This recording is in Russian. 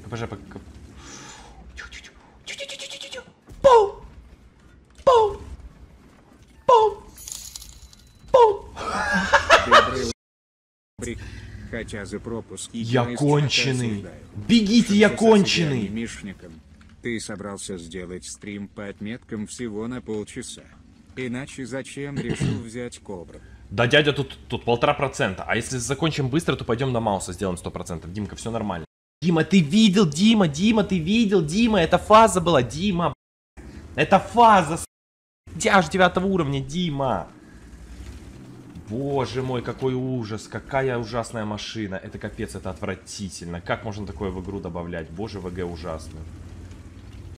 КПЖ, КПЖ. Пау! Пау! Пау! Пау! Хотя за пропуск Я конченый. Бегите, я конченый. Ты собрался сделать стрим по отметкам всего на полчаса. Иначе зачем решил взять кобру? Да, дядя, тут 1,5%. А если закончим быстро, то пойдем на Мауса сделаем 100%. Димка, все нормально. Дима, ты видел, Дима, ты видел, Дима, это фаза была, Дима. Это фаза, аж 9 уровня, Дима. Боже мой, какой ужас, какая ужасная машина. Это капец, это отвратительно. Как можно такое в игру добавлять? Боже, ВГ ужасный.